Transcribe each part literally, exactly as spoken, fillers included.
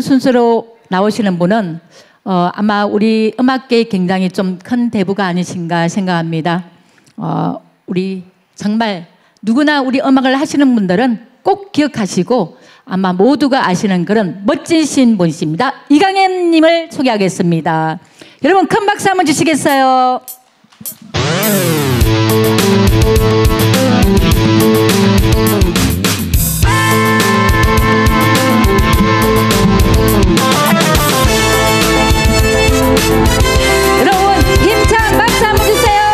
순서로 나오시는 분은 어, 아마 우리 음악계에 굉장히 좀 큰 대부가 아니신가 생각합니다. 어, 우리 정말 누구나 우리 음악을 하시는 분들은 꼭 기억하시고 아마 모두가 아시는 그런 멋지신 분이십니다. 이강현 님을 소개하겠습니다. 여러분 큰 박수 한번 주시겠어요? 여러분 힘찬 박수 한번 주세요.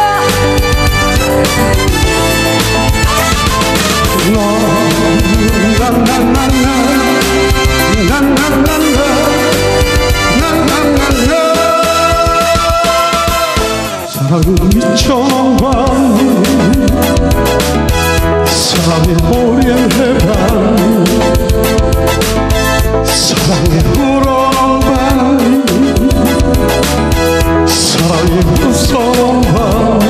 사랑은 미쳐봐 사랑의 오랜 해방 사랑의 울어봐 사랑의 무서운 밤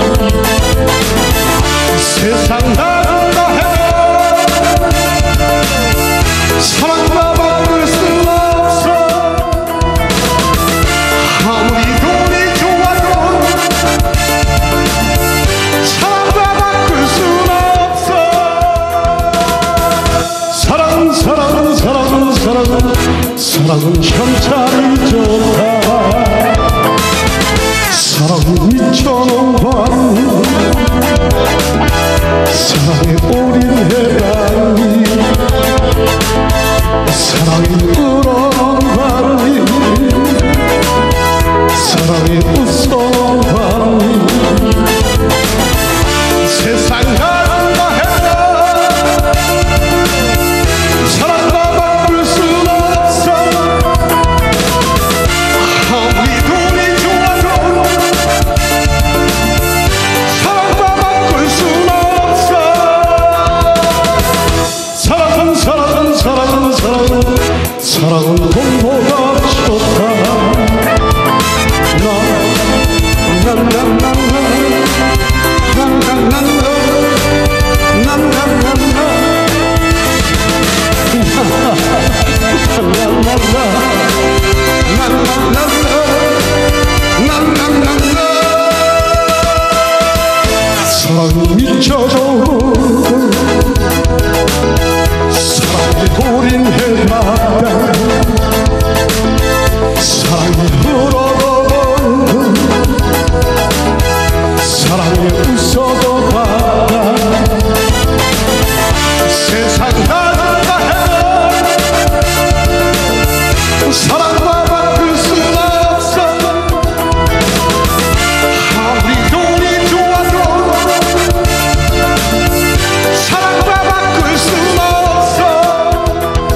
세상 나간다 해도 사랑과 바꿀 순 없어 아무리 돈이 좋아도 사랑과 바꿀 순 없어 사랑은 사랑은 사랑은 사랑은 사랑은 현찰이 좋다 사랑이 미쳐놓은 밤 사랑의 오린 해방이 사랑이 울어온 밤이 사랑이 웃어온 밤이 세상 가는다 해도 사랑과 바꿀 순 없어 아무리 돈이 좋아도 사랑과 바꿀 순 없어 사랑은 사랑은 사랑은 사랑은 사랑은 돈보다 좋다 사랑이 미쳐도 사랑이 고린 해마다 사랑이 흘러도 사랑이 웃어도 바다 세상 가는다 해도 사랑과 바꿀 순 없어 아무리 돈이 좋아도 사랑과 바꿀 순 없어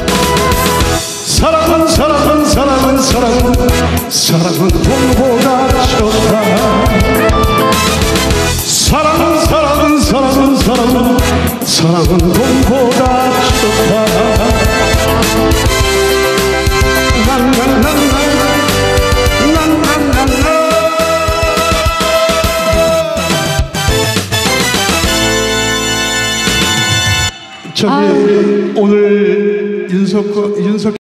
사랑은 사랑은 사랑은 사랑은 사랑은 돈보다 좋다 사랑은 사랑은 사랑은 사랑은 사랑은 돈보다 좋다 난난난난 난난난난 저기 오늘 윤석 윤석